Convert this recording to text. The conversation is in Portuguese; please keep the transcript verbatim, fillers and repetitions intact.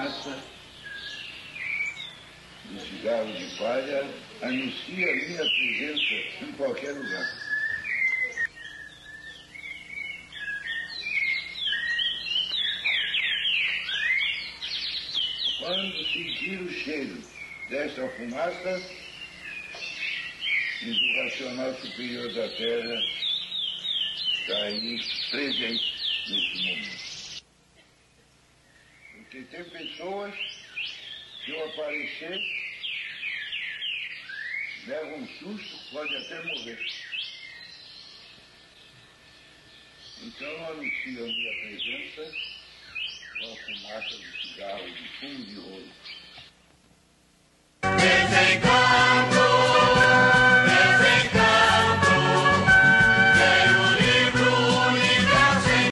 fumaça do cigarro de palha anuncia a minha presença em qualquer lugar. Quando sentir o cheiro desta fumaça, diz o racional superior da Terra está aí presente nesse momento. Porque tem pessoas que ao aparecer levam um susto, pode até morrer. Então eu anuncio a minha presença com a fumaça do cigarro de fumo de rolo.